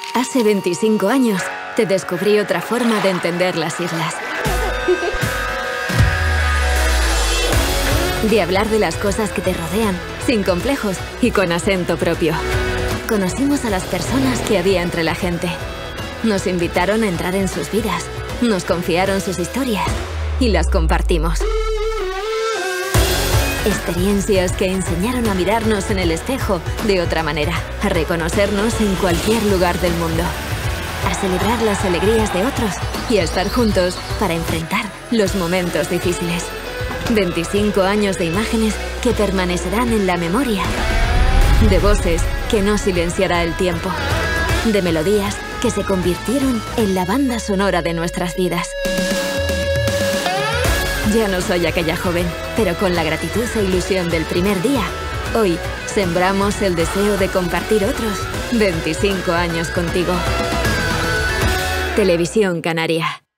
Hace 25 años te descubrí otra forma de entender las islas. De hablar de las cosas que te rodean, sin complejos y con acento propio. Conocimos a las personas que había entre la gente. Nos invitaron a entrar en sus vidas, nos confiaron sus historias y las compartimos. Experiencias que enseñaron a mirarnos en el espejo de otra manera, a reconocernos en cualquier lugar del mundo, a celebrar las alegrías de otros y a estar juntos para enfrentar los momentos difíciles. 25 años de imágenes que permanecerán en la memoria, de voces que no silenciará el tiempo, de melodías que se convirtieron en la banda sonora de nuestras vidas. Ya no soy aquella joven, pero con la gratitud e ilusión del primer día, hoy sembramos el deseo de compartir otros 25 años contigo. Televisión Canaria.